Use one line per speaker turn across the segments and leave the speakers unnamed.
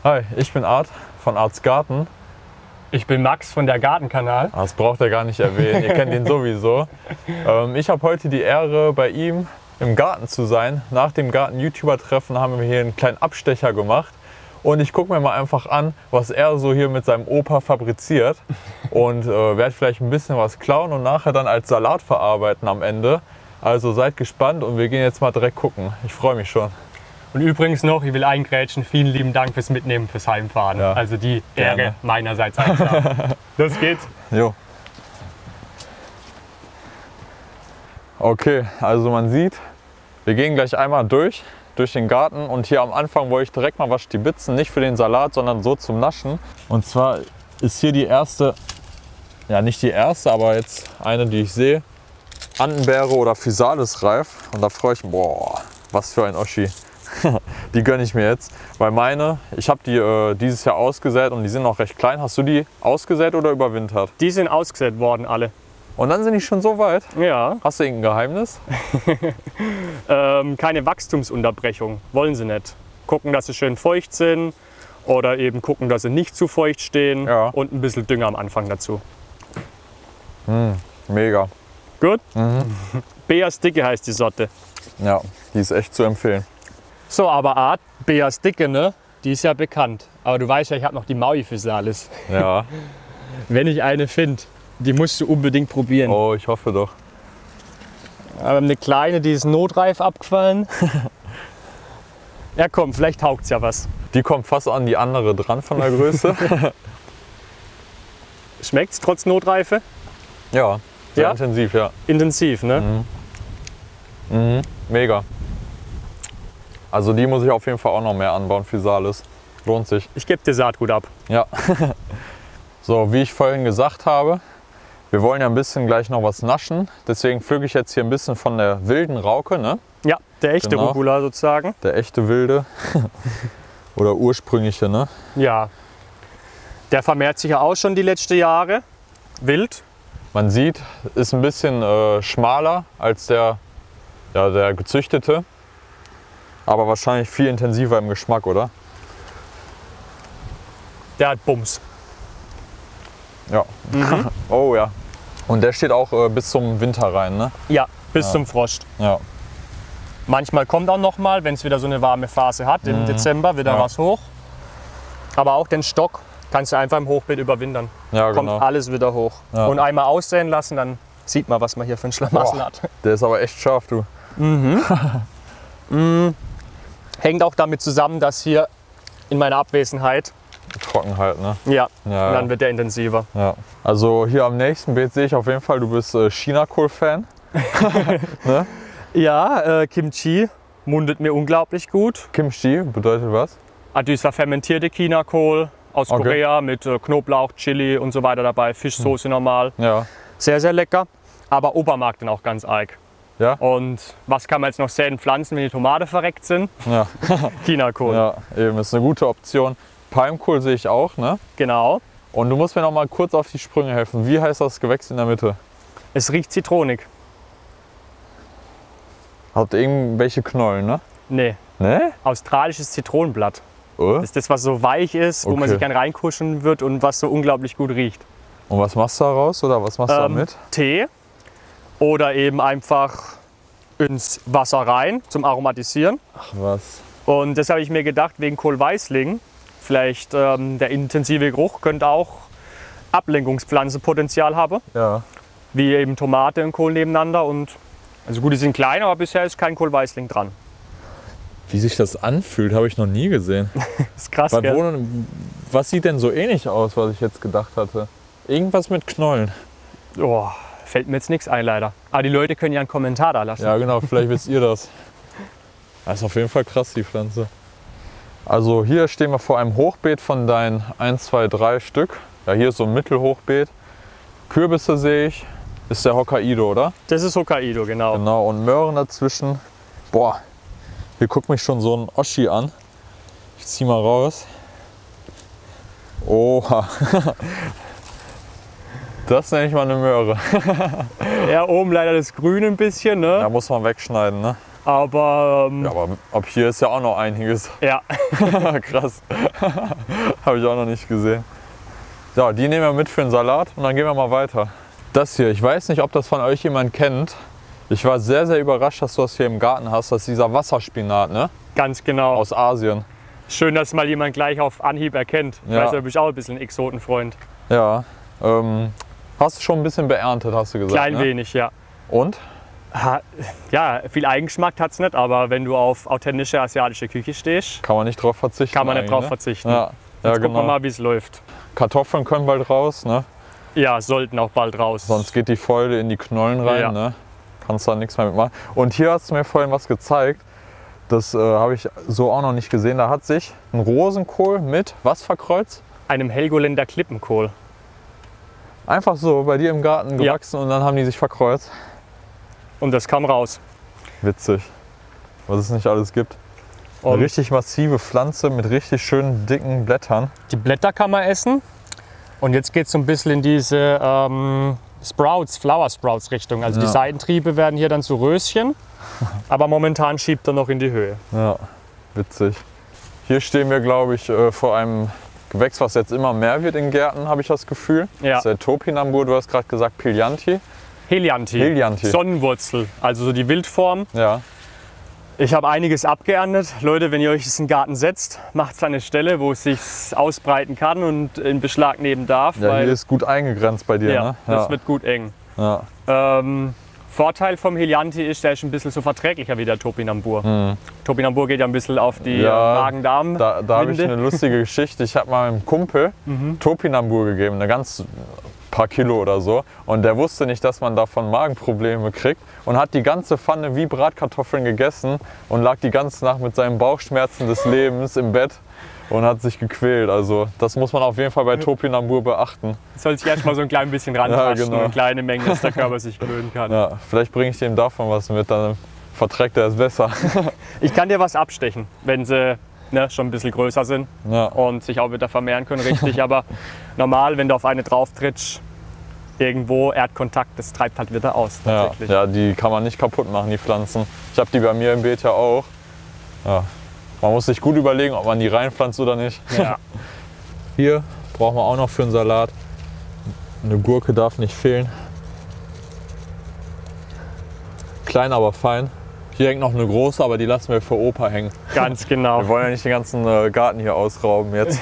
Hi, ich bin Art von Arts Garten.
Ich bin Max von der Gartenkanal.
Das braucht er gar nicht erwähnen, ihr kennt ihn sowieso. Ich habe heute die Ehre, bei ihm im Garten zu sein. Nach dem Garten-YouTuber-Treffen haben wir hier einen kleinen Abstecher gemacht. Und ich gucke mir mal einfach an, was er so hier mit seinem Opa fabriziert. Und werde vielleicht ein bisschen was klauen und nachher dann als Salat verarbeiten am Ende. Also seid gespannt und wir gehen jetzt mal direkt gucken. Ich freue mich schon.
Und übrigens noch, ich will eingrätschen, vielen lieben Dank fürs Mitnehmen, fürs Heimfahren.
Ja,
also die Ehre
gerne.
meinerseits. Los geht's.
Jo. Okay, also man sieht, wir gehen gleich einmal durch den Garten und hier am Anfang wollte ich direkt mal was stibitzen, nicht für den Salat, sondern so zum Naschen. Und zwar ist hier die erste, ja nicht die erste, aber jetzt eine, die ich sehe, Andenbeere oder Physalis reif. Und da freue ich mich, boah, was für ein Oschi. Die gönne ich mir jetzt, weil ich habe die dieses Jahr ausgesät und die sind noch recht klein. Hast du die ausgesät oder überwintert?
Die sind ausgesät worden alle.
Und dann sind die schon so weit?
Ja.
Hast du irgendein Geheimnis?
Keine Wachstumsunterbrechung, wollen sie nicht. Gucken, dass sie schön feucht sind oder eben gucken, dass sie nicht zu feucht stehen,
ja.
Und ein bisschen Dünger am Anfang dazu.
Mega.
Gut? Beas Dicke heißt die Sorte.
Ja, die ist echt zu empfehlen.
So, aber Art, Beas Dicke, ne? Die ist ja bekannt. Aber du weißt ja, ich habe noch die Maui Physalis.
Ja.
Wenn ich eine finde, die musst du unbedingt probieren.
Oh, ich hoffe doch.
Aber eine kleine, die ist notreif abgefallen. Ja komm, vielleicht taugt's ja was.
Die kommt fast an die andere dran von der Größe.
Schmeckt's trotz Notreife?
Ja, sehr
Ja?
intensiv, ja.
Intensiv, ne?
Mega. Also die muss ich auf jeden Fall auch noch mehr anbauen, Physalis. Lohnt sich.
Ich gebe dir Saatgut ab.
Ja. So, wie ich vorhin gesagt habe, wir wollen ja ein bisschen gleich noch was naschen. Deswegen pflücke ich jetzt hier ein bisschen von der wilden Rauke, ne?
Ja, der echte
Genau.
Rucola sozusagen.
Der echte wilde. Oder ursprüngliche, ne?
Ja. Der vermehrt sich ja auch schon die letzten Jahre. Wild.
Man sieht, ist ein bisschen schmaler als der gezüchtete. Aber wahrscheinlich viel intensiver im Geschmack, oder?
Der hat Bums.
Ja. Oh ja. Und der steht auch bis zum Winter rein, ne?
Ja, bis zum Frost.
Ja.
Manchmal kommt auch noch mal, wenn es wieder so eine warme Phase hat, im Dezember wieder
Ja.
was hoch. Aber auch den Stock kannst du einfach im Hochbeet überwintern.
Ja,
Kommt
genau.
alles wieder hoch.
Ja.
Und einmal aussäen lassen, dann sieht man, was man hier für ein Schlamassel
Boah,
hat.
der ist aber echt scharf, du.
Hängt auch damit zusammen, dass hier in meiner Abwesenheit,
Trocken halt, ne?
ja,
Ja,
dann wird der intensiver.
ja. Also hier am nächsten Beet sehe ich auf jeden Fall, du bist Chinakohl-Fan. Ne?
Ja, Kimchi mundet mir unglaublich gut.
Kimchi bedeutet was?
Dieser fermentierte Chinakohl aus
Okay.
Korea mit Knoblauch, Chili und so weiter dabei, Fischsoße normal.
Ja.
Sehr, sehr lecker, aber Opa mag den auch ganz arg.
Ja?
Und was kann man jetzt noch säen, pflanzen, wenn die Tomate verreckt sind?
Ja.
Chinakohl.
Ja, eben, ist eine gute Option. Palmkohl sehe ich auch, ne?
Genau.
Und du musst mir noch mal kurz auf die Sprünge helfen. Wie heißt das Gewächs in der Mitte?
Es riecht zitronig.
Hat irgendwelche Knollen, ne?
Nee,
Ne?
australisches Zitronenblatt.
Oh.
Das ist das, was so weich ist, wo man
Okay.
sich gern reinkuscheln wird und was so unglaublich gut riecht.
Und was machst du daraus oder was machst du damit?
Tee oder eben einfach ins Wasser rein zum Aromatisieren.
Ach was.
Und das habe ich mir gedacht, wegen Kohlweißling, vielleicht der intensive Geruch könnte auch Ablenkungspflanzenpotenzial haben,
Ja.
wie eben Tomate und Kohl nebeneinander. Und also gut, die sind klein, aber bisher ist kein Kohlweißling dran.
Wie sich das anfühlt, habe ich noch nie gesehen.
Das ist krass,
Was,
gell?
was sieht denn so ähnlich aus, was ich jetzt gedacht hatte? Irgendwas mit Knollen.
Oh, fällt mir jetzt nichts ein, leider. Aber die Leute können ja einen Kommentar da lassen.
Ja, genau, vielleicht wisst ihr das. Das ist auf jeden Fall krass, die Pflanze. Also hier stehen wir vor einem Hochbeet von deinen 1, 2, 3 Stück. Ja, hier ist so ein Mittelhochbeet. Kürbisse sehe ich. Ist der Hokkaido, oder?
Das ist Hokkaido, genau.
Genau, und Möhren dazwischen. Boah, hier guckt mich schon so ein Oschi an. Ich zieh mal raus. Oha. Das nenne ich mal eine Möhre.
Ja, oben leider das Grüne ein bisschen, ne?
Da muss man wegschneiden, ne?
Aber
Ja, aber ab hier ist ja auch noch einiges.
ja,
Krass. Habe ich auch noch nicht gesehen. Ja, die nehmen wir mit für den Salat und dann gehen wir mal weiter. Das hier, ich weiß nicht, ob das von euch jemand kennt. Ich war sehr, sehr überrascht, dass du das hier im Garten hast. Das ist dieser Wasserspinat, ne?
ganz genau.
Aus Asien.
Schön, dass mal jemand gleich auf Anhieb erkennt. Ich
Ja.
weiß, du bist auch ein bisschen ein Exotenfreund.
Ja. Hast du schon ein bisschen beerntet, hast du gesagt,
Klein
ne?
wenig, ja.
Und?
Ja, viel Eigengeschmack hat es nicht, aber wenn du auf authentische asiatische Küche stehst,
Kann man nicht drauf verzichten.
kann man nicht
eigentlich,
drauf
ne?
verzichten.
Ja, ja
Jetzt gucken wir
genau.
mal, wie es läuft.
Kartoffeln können bald raus, ne?
Ja, sollten auch bald raus.
Sonst geht die Fäule in die Knollen rein,
Ja.
ne? Kannst da nichts mehr mitmachen. Und hier hast du mir vorhin was gezeigt. Das habe ich so auch noch nicht gesehen. Da hat sich ein Rosenkohl mit was verkreuzt?
Einem Helgoländer Klippenkohl.
Einfach so bei dir im Garten
Ja.
gewachsen und dann haben die sich verkreuzt.
Und das kam raus.
Witzig, was es nicht alles gibt. Eine
Und
richtig massive Pflanze mit richtig schönen dicken Blättern.
die Blätter kann man essen. Und jetzt geht es so ein bisschen in diese Flower Sprouts Richtung. Also die
Ja.
Seitentriebe werden hier dann zu Röschen. Aber momentan schiebt er noch in die Höhe.
Ja, witzig. Hier stehen wir, glaube ich, vor einem Gewächs, was jetzt immer mehr wird in Gärten, habe ich das Gefühl.
Ja.
Das ist der Topinambur, du hast gerade gesagt Piljanti.
Helianthi.
Helianthi.
Sonnenwurzel, also so die Wildform.
Ja,
Ich habe einiges abgeerntet. Leute, wenn ihr euch das in den Garten setzt, macht es an eine Stelle, wo es sich ausbreiten kann und in Beschlag nehmen darf.
ja
weil
hier ist gut eingegrenzt bei dir.
ja,
Ne?
das wird gut eng.
ja.
Vorteil vom Helianthi ist, der ist ein bisschen so verträglicher wie der Topinambur. Topinambur geht ja ein bisschen auf die
Ja,
Magen-Darm.
Da habe ich
Winde.
eine lustige Geschichte. Ich habe mal einem Kumpel Topinambur gegeben, eine ganz paar Kilo oder so. Und der wusste nicht, dass man davon Magenprobleme kriegt und hat die ganze Pfanne wie Bratkartoffeln gegessen und lag die ganze Nacht mit seinen Bauchschmerzen des Lebens im Bett und hat sich gequält. Also das muss man auf jeden Fall bei Topinambur beachten.
Soll sich erst mal so ein klein bisschen rantasten,
genau.
eine kleine Menge, dass der Körper sich gewöhnen kann.
Ja, vielleicht bringe ich dem davon was mit, dann verträgt er es besser.
Ich kann dir was abstechen, wenn sie schon ein bisschen größer sind
Ja.
und sich auch wieder vermehren können, richtig. Aber normal, wenn du auf eine drauf trittst, irgendwo Erdkontakt, das treibt halt wieder aus.
Ja,
Tatsächlich.
ja, die kann man nicht kaputt machen, die Pflanzen. Ich habe die bei mir im Beet ja auch. Ja. Man muss sich gut überlegen, ob man die reinpflanzt oder nicht.
Ja.
Hier brauchen wir auch noch für den Salat. Eine Gurke darf nicht fehlen. Klein, aber fein. Hier hängt noch eine große, aber die lassen wir für Opa hängen.
Ganz genau.
Wir wollen ja nicht den ganzen Garten hier ausrauben jetzt.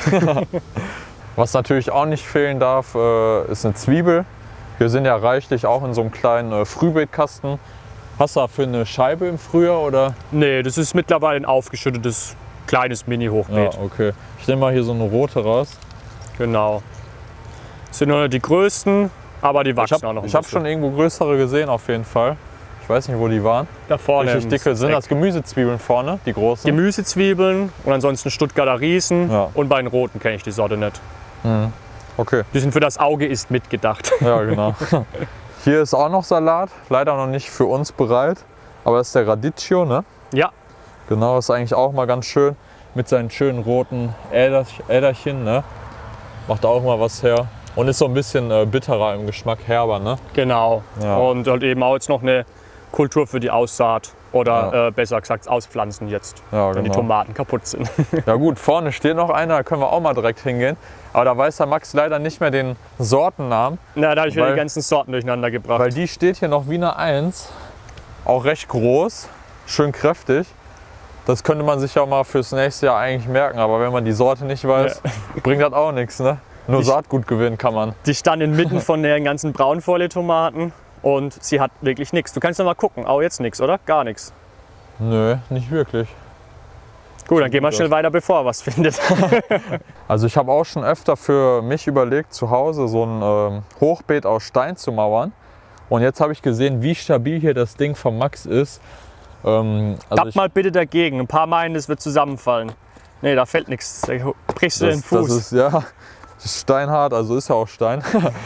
Was natürlich auch nicht fehlen darf, ist eine Zwiebel. Wir sind ja reichlich auch in so einem kleinen Frühbeetkasten. Hast du dafür eine Scheibe im Frühjahr oder?
Nee, das ist mittlerweile ein aufgeschüttetes kleines Mini-Hochbeet.
Ja, okay. Ich nehme mal hier so eine rote raus.
Genau. Das sind nur die größten, aber die wachsen auch noch ein
Ich habe
bisschen.
schon irgendwo größere gesehen auf jeden Fall. Ich weiß nicht, wo die waren.
Da vorne
Richtig dicke sind das Gemüsezwiebeln vorne, die großen.
Gemüsezwiebeln und ansonsten Stuttgarter Riesen.
Ja.
Und bei den roten kenne ich die Sorte nicht.
Okay,
Die sind für das Auge ist mitgedacht.
ja genau. Hier ist auch noch Salat, leider noch nicht für uns bereit. Aber das ist der Radicchio, ne?
Ja,
Genau, ist eigentlich auch mal ganz schön mit seinen schönen roten Äderchen, ne? Macht auch mal was her. Und ist so ein bisschen bitterer im Geschmack, herber, ne?
genau.
Ja.
Und halt eben auch jetzt noch eine Kultur für die Aussaat. Oder besser gesagt, Auspflanzen jetzt,
Ja,
wenn die
genau.
Tomaten kaputt sind.
Ja gut, vorne steht noch einer, da können wir auch mal direkt hingehen. Aber da weiß der Max leider nicht mehr den Sortennamen,
Na, da habe ich wieder
Weil-
die ganzen Sorten durcheinander gebracht.
weil die steht hier noch wie eine 1. Auch recht groß, schön kräftig. Das könnte man sich ja mal fürs nächste Jahr eigentlich merken, aber wenn man die Sorte nicht weiß, bringt das auch nichts, ne? Nur
Ich-
Saatgut gewinnen kann man.
Die stand inmitten von den ganzen Braunfolie-Tomaten und sie hat wirklich nichts. Du kannst noch mal gucken. Auch jetzt nichts, oder? Gar nichts.
Nö, nicht wirklich.
Gut, dann gehen wir schnell weiter, bevor er was findet.
Also ich habe auch schon öfter für mich überlegt, zu Hause so ein Hochbeet aus Stein zu mauern. Und jetzt habe ich gesehen, wie stabil hier das Ding von Max ist. Also
Tapp mal bitte dagegen. Ein paar meinen, es wird zusammenfallen. Nee, da fällt nichts. Da brichst du den
das
Fuß.
ist ja das ist steinhart, also ist ja auch Stein.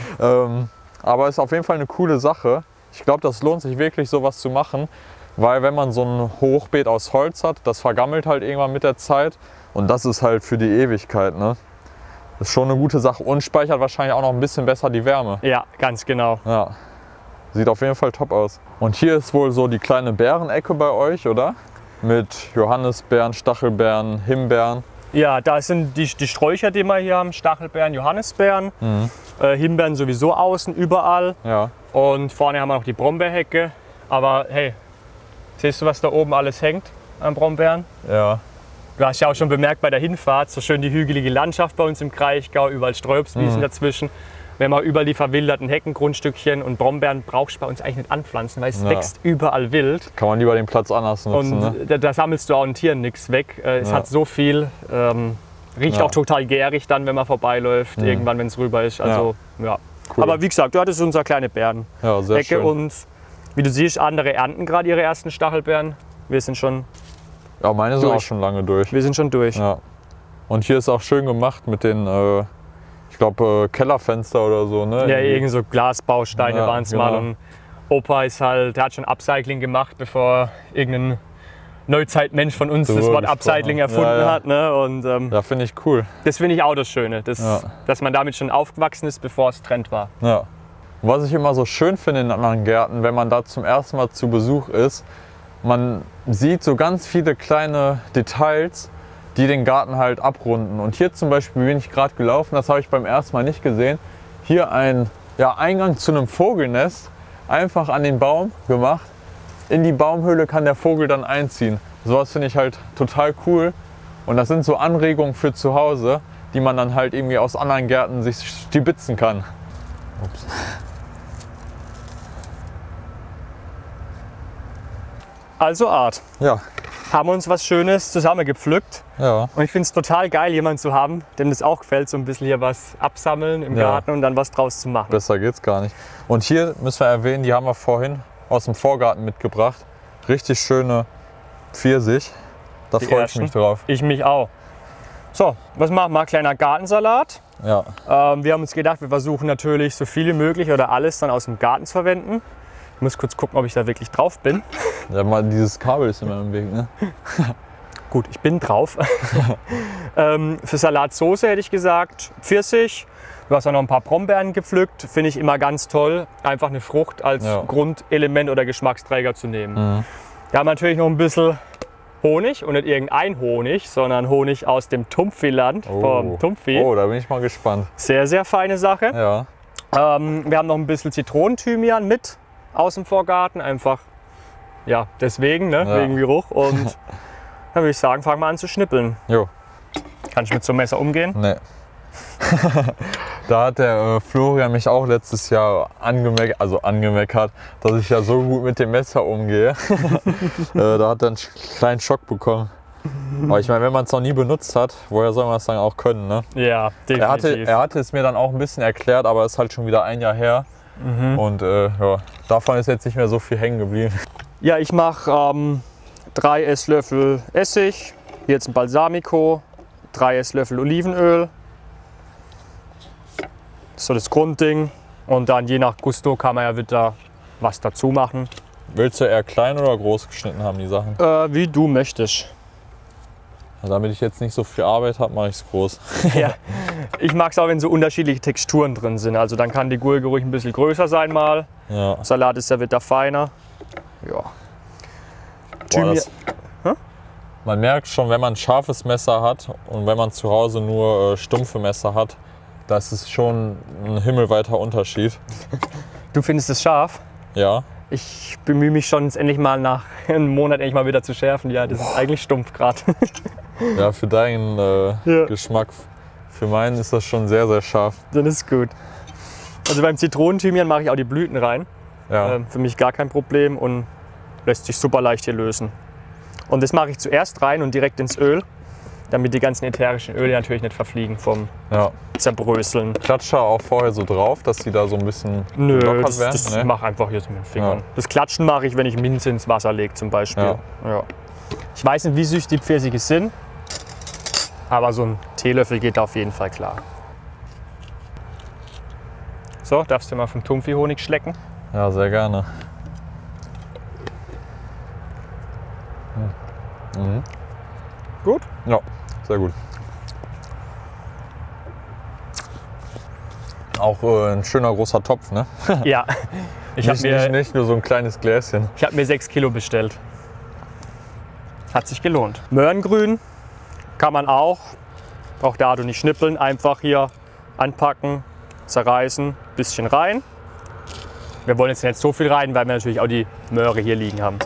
Aber ist auf jeden Fall eine coole Sache. Ich glaube, das lohnt sich wirklich, sowas zu machen. Weil wenn man so ein Hochbeet aus Holz hat, das vergammelt halt irgendwann mit der Zeit. Und das ist halt für die Ewigkeit, ne? Das ist schon eine gute Sache und speichert wahrscheinlich auch noch ein bisschen besser die Wärme.
Ja, ganz genau.
Ja, sieht auf jeden Fall top aus. Und hier ist wohl so die kleine Beerenecke bei euch, oder? Mit Johannisbeeren, Stachelbeeren, Himbeeren.
Ja, da sind die Sträucher, die wir hier haben, Stachelbeeren, Johannisbeeren, Himbeeren sowieso außen, überall.
Ja.
Und vorne haben wir noch die Brombeerhecke. Aber hey, siehst du, was da oben alles hängt an Brombeeren?
Ja.
Du hast ja auch schon bemerkt bei der Hinfahrt, so schön die hügelige Landschaft bei uns im Kraichgau, überall Streuobstwiesen dazwischen. Wenn man überall die verwilderten Heckengrundstückchen und Brombeeren brauchst du bei uns eigentlich nicht anpflanzen, weil es wächst überall wild.
Kann man lieber den Platz anders nutzen.
Und da sammelst du auch an Tieren nichts weg. Es hat so viel, riecht auch total gärig dann, wenn man vorbeiläuft, irgendwann, wenn es rüber ist. Also, ja.
Cool.
Aber wie gesagt, das ist unser kleine Bärenecke.
Ja, sehr schön.
Und wie du siehst, andere ernten gerade ihre ersten Stachelbeeren. Wir sind schon
Ja, meine sind auch schon lange durch.
Wir sind schon durch.
Ja. Und hier ist auch schön gemacht mit den, ich glaube, Kellerfenster oder so, ne?
Ja, irgend so Glasbausteine waren es mal. Und Opa ist halt, der hat schon Upcycling gemacht, bevor irgendein Neuzeitmensch von uns das Wort Upcycling erfunden hat. Ne? Und,
ja, finde ich cool.
Das finde ich auch das Schöne, dass man damit schon aufgewachsen ist, bevor es Trend war.
Ja. Und was ich immer so schön finde in anderen Gärten, wenn man da zum ersten Mal zu Besuch ist, man sieht so ganz viele kleine Details, die den Garten halt abrunden. Und hier zum Beispiel bin ich gerade gelaufen, das habe ich beim ersten Mal nicht gesehen. Hier ein Eingang zu einem Vogelnest, einfach an den Baum gemacht. In die Baumhöhle kann der Vogel dann einziehen. Sowas finde ich halt total cool. Und das sind so Anregungen für zu Hause, die man dann halt irgendwie aus anderen Gärten sich stibitzen kann. Ups.
Also Art.
Ja.
Haben uns was Schönes zusammengepflückt.
Ja.
Und ich finde es total geil, jemanden zu haben, dem das auch gefällt, so ein bisschen hier was absammeln im Garten und dann was draus zu machen.
Besser geht's gar nicht. Und hier müssen wir erwähnen, die haben wir vorhin aus dem Vorgarten mitgebracht. Richtig schöne Pfirsich. Da freue ich mich drauf.
Ich mich auch. So, was machen wir? Kleiner Gartensalat.
Ja.
Wir haben uns gedacht, wir versuchen natürlich so viel wie möglich oder alles dann aus dem Garten zu verwenden. Ich muss kurz gucken, ob ich da wirklich drauf bin.
Ja, mal dieses Kabel ist immer im Weg, ne?
Gut, ich bin drauf. Für Salatsauce hätte ich gesagt Pfirsich. Du hast auch noch ein paar Brombeeren gepflückt. Finde ich immer ganz toll, einfach eine Frucht als Grundelement oder Geschmacksträger zu nehmen. Wir haben natürlich noch ein bisschen Honig und nicht irgendein Honig, sondern Honig aus dem Tumpfiland vom Tumpfi.
Oh, da bin ich mal gespannt.
Sehr, sehr feine Sache.
Ja.
Wir haben noch ein bisschen Zitronenthymian mit aus dem Vorgarten, einfach deswegen, ne? Wegen Geruch. Und dann würde ich sagen, fangen wir an zu schnippeln.
Jo.
Kann ich mit so einem Messer umgehen?
Nee. Da hat der Florian mich auch letztes Jahr angemeckert, dass ich ja so gut mit dem Messer umgehe. Da hat er einen kleinen Schock bekommen. Aber ich meine, wenn man es noch nie benutzt hat, woher soll man das dann auch können, ne?
Ja, definitiv.
Er hatte es mir dann auch ein bisschen erklärt, aber es ist halt schon wieder ein Jahr her. Und davon ist jetzt nicht mehr so viel hängen geblieben. Ja,
ich mache 3 Esslöffel Essig, jetzt ein Balsamico, 3 Esslöffel Olivenöl. Das ist so das Grundding. Und dann je nach Gusto kann man ja wieder was dazu machen.
Willst du eher klein oder groß geschnitten haben, die Sachen?
Wie du möchtest.
Ja, damit ich jetzt nicht so viel Arbeit habe, mache ich es groß.
Ja, ich mag es auch, wenn so unterschiedliche Texturen drin sind. Also dann kann die Gurke ruhig ein bisschen größer sein mal.
Ja.
Salat ist ja wieder feiner. Ja.
Man merkt schon, wenn man ein scharfes Messer hat und wenn man zu Hause nur stumpfe Messer hat, das ist schon ein himmelweiter Unterschied.
Du findest es scharf?
Ja.
Ich bemühe mich schon, es endlich mal nach einem Monat endlich mal wieder zu schärfen. Ja, das ist eigentlich stumpf gerade.
Ja, für deinen Geschmack. Für meinen ist das schon sehr, sehr scharf.
Dann ist gut. Also beim Zitronenthymian mache ich auch die Blüten rein.
Ja.
Für mich gar kein Problem und lässt sich super leicht hier lösen. Und das mache ich zuerst rein und direkt ins Öl, damit die ganzen ätherischen Öle natürlich nicht verfliegen vom Zerbröseln.
Klatscht da auch vorher so drauf, dass die da so ein bisschen lockert werden?
Das mache einfach hier so mit den Fingern. Ja. Das Klatschen mache ich, wenn ich Minze ins Wasser lege zum Beispiel. Ja. Ich weiß nicht, wie süß die Pfirsiche sind, aber so ein Teelöffel geht da auf jeden Fall klar. So, darfst du mal vom Tumpfi-Honig schlecken?
Ja, sehr gerne.
Gut?
Ja, sehr gut. Auch ein schöner großer Topf, ne?
Ja.
Nicht nur so ein kleines Gläschen.
Ich habe mir 6 Kilo bestellt. Hat sich gelohnt. Möhrengrün kann man auch da du nicht schnippeln, einfach hier anpacken, zerreißen, bisschen rein. Wir wollen jetzt nicht so viel rein, weil wir natürlich auch die Möhre hier liegen haben.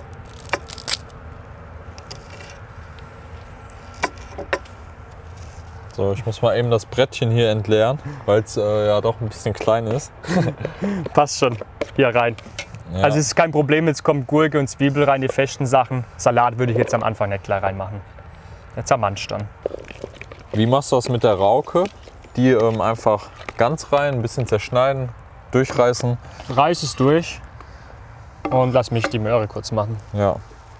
So, ich muss mal eben das Brettchen hier entleeren, weil es ja doch ein bisschen klein ist.
Passt schon, hier rein. Ja. Also es ist kein Problem, jetzt kommt Gurke und Zwiebel rein, die festen Sachen. Salat würde ich jetzt am Anfang nicht gleich reinmachen. Jetzt zermanscht dann.
Wie machst du das mit der Rauke? Die einfach ganz rein, ein bisschen zerschneiden, durchreißen.
Reiß es durch und lass mich die Möhre kurz machen.
Ja.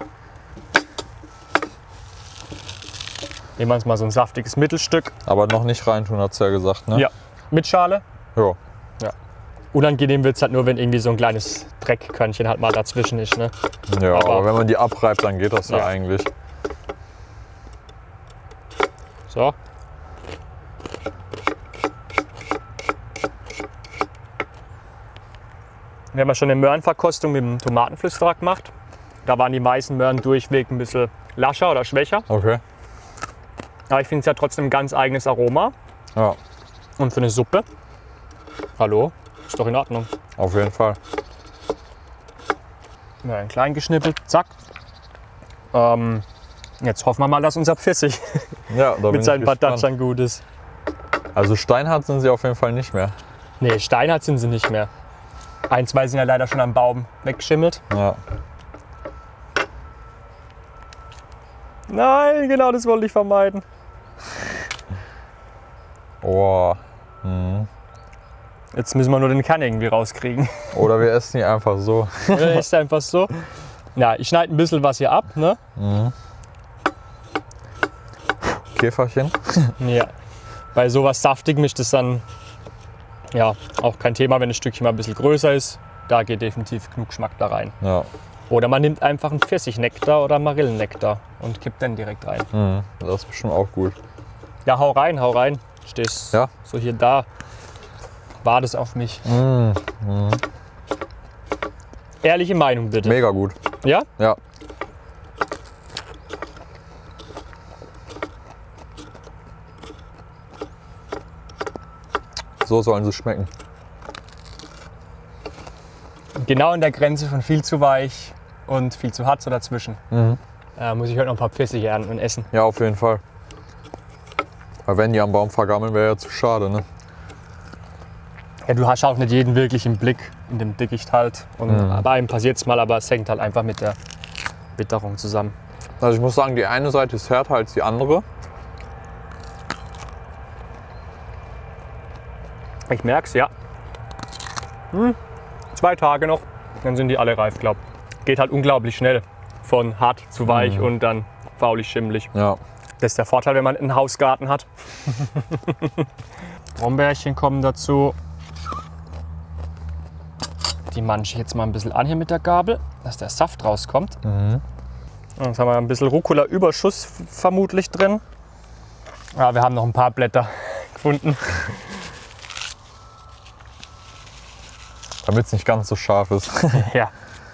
Nehmen wir uns mal so ein saftiges Mittelstück.
Aber noch nicht reintun, hat sie ja gesagt, ne?
Ja. Mit Schale?
Ja.
Ja. Unangenehm wird es halt nur, wenn irgendwie so ein kleines Dreckkörnchen halt mal dazwischen ist, ne?
Ja, aber wenn man die abreibt, dann geht das ja eigentlich.
So. Wir haben ja schon eine Möhrenverkostung mit dem Tomatenflüsterer gemacht. Da waren die meisten Möhren durchweg ein bisschen lascher oder schwächer.
Okay.
Aber ich finde es ja trotzdem ein ganz eigenes Aroma.
Ja.
Und für eine Suppe, hallo, ist doch in Ordnung.
Auf jeden Fall.
Ja, ein klein geschnippelt, zack. Jetzt hoffen wir mal, dass unser Pfirsich mit seinen Patatschan gut ist.
Also steinhart sind sie auf jeden Fall nicht mehr.
Nee, steinhart sind sie nicht mehr. Ein, zwei sind ja leider schon am Baum weggeschimmelt.
Ja.
Nein, genau das wollte ich vermeiden.
Oh.
Jetzt müssen wir nur den Kern irgendwie rauskriegen.
Oder wir essen die einfach so.
Oder ist einfach so. Ja, ich schneide ein bisschen was hier ab, ne?
Käferchen.
Ja. Bei sowas Saftigem ist das dann ja auch kein Thema, wenn das Stückchen mal ein bisschen größer ist. Da geht definitiv genug Geschmack da rein.
Ja.
Oder man nimmt einfach einen Pfirsichnektar oder Marillennektar und kippt den direkt rein.
Das ist bestimmt auch gut.
Ja, hau rein, hau rein. Stehst
ja.
So hier da. Wartest auf mich. Ehrliche Meinung bitte.
Mega gut.
Ja?
Ja. So sollen sie schmecken.
Genau in der Grenze von viel zu weich und viel zu hart so dazwischen. Muss ich heute noch ein paar Pfirsiche ernten und essen.
Ja, auf jeden Fall. Weil wenn die am Baum vergammeln, wäre ja zu schade, ne?
Ja, du hast auch nicht jeden wirklich im Blick, in dem Dickicht halt. Und bei einem passiert es mal, aber es hängt halt einfach mit der Witterung zusammen.
Also ich muss sagen, die eine Seite ist härter als die andere.
Ich merk's, ja. 2 Tage noch, dann sind die alle reif, glaub. Geht halt unglaublich schnell. Von hart zu weich und dann faulig, schimmelig.
Ja.
Das ist der Vorteil, wenn man einen Hausgarten hat. Brombeerchen kommen dazu. Die manche ich jetzt mal ein bisschen an hier mit der Gabel, dass der Saft rauskommt. Jetzt haben wir ein bisschen Rucola-Überschuss vermutlich drin. Ja, wir haben noch ein paar Blätter gefunden.
Damit es nicht ganz so scharf ist.
Ja.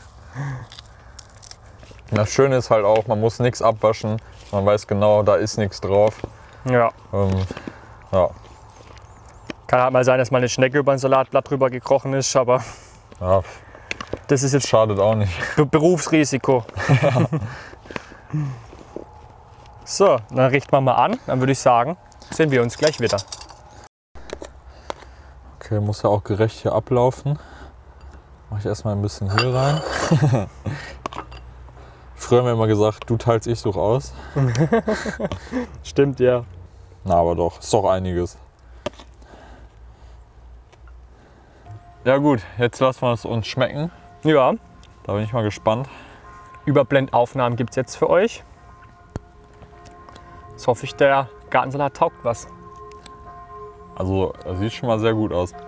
Das Schöne ist halt auch, man muss nichts abwaschen. Man weiß genau, da ist nichts drauf.
Ja.
Ja.
Kann halt mal sein, dass mal eine Schnecke über ein Salatblatt drüber gekrochen ist, aber
Ja.
das ist jetzt
Schadet auch nicht.
Berufsrisiko. So, dann richten wir mal an. Dann würde ich sagen, sehen wir uns gleich wieder.
Okay, muss ja auch gerecht hier ablaufen. Mache ich erstmal ein bisschen hier rein. Früher haben wir immer gesagt, du teilst, ich suche aus.
Stimmt, ja.
Na, aber doch, ist doch einiges. Ja gut, jetzt lassen wir es uns schmecken.
Ja.
Da bin ich mal gespannt.
Überblendaufnahmen gibt es jetzt für euch. Jetzt hoffe ich, der Gartensalat taugt was.
Also, das sieht schon mal sehr gut aus.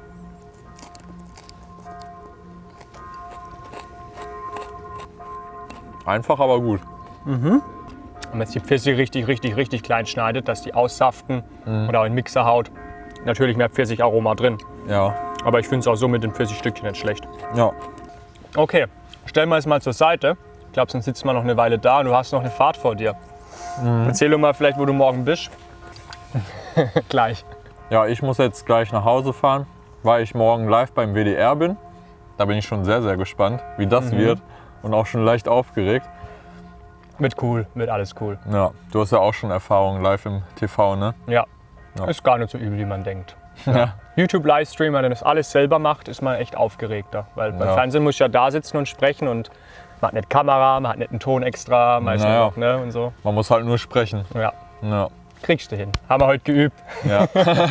Einfach, aber gut.
Wenn man jetzt die Pfirsiche richtig klein schneidet, dass die aussaften oder auch in den Mixer haut, natürlich mehr Pfirsicharoma drin.
Ja.
Aber ich finde es auch so mit den Pfirsichstückchen nicht schlecht.
Ja.
Okay, stellen wir es mal zur Seite. Ich glaube, sonst sitzt man noch eine Weile da und du hast noch eine Fahrt vor dir. Erzähl doch mal vielleicht, wo du morgen bist. Gleich.
Ja, ich muss jetzt gleich nach Hause fahren, weil ich morgen live beim WDR bin. Da bin ich schon sehr, sehr gespannt, wie das wird und auch schon leicht aufgeregt.
Wird cool, wird alles cool.
Ja, du hast ja auch schon Erfahrung live im TV, ne?
Ja,
Ja.
ist gar nicht so übel, wie man denkt.
Ja.
YouTube-Livestream, wenn man das alles selber macht, ist man echt aufgeregter. Weil beim Fernsehen muss ich ja da sitzen und sprechen und man hat nicht Kamera, man hat nicht einen Ton extra, man ist noch, ne, und so.
Man muss halt nur sprechen.
Ja,
Ja.
kriegst du hin. Haben wir heute geübt.
Ja.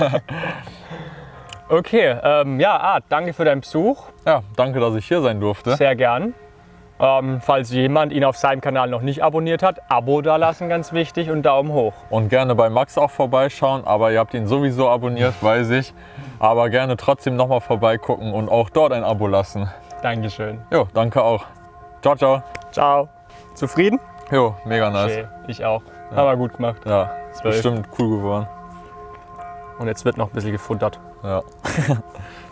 Okay, ja, Art, danke für deinen Besuch.
Ja, danke, dass ich hier sein durfte.
Sehr gern. Falls jemand ihn auf seinem Kanal noch nicht abonniert hat, Abo da lassen, ganz wichtig, und Daumen hoch.
Und gerne bei Max auch vorbeischauen, aber ihr habt ihn sowieso abonniert, weiß ich. Aber gerne trotzdem nochmal vorbeigucken und auch dort ein Abo lassen.
Dankeschön.
Jo, danke auch. Ciao, ciao.
Ciao. Zufrieden?
Jo, mega nice.
Okay, ich auch. Haben wir gut gemacht.
Ja, ist bestimmt cool geworden.
Und jetzt wird noch ein bisschen gefuttert.
Ja.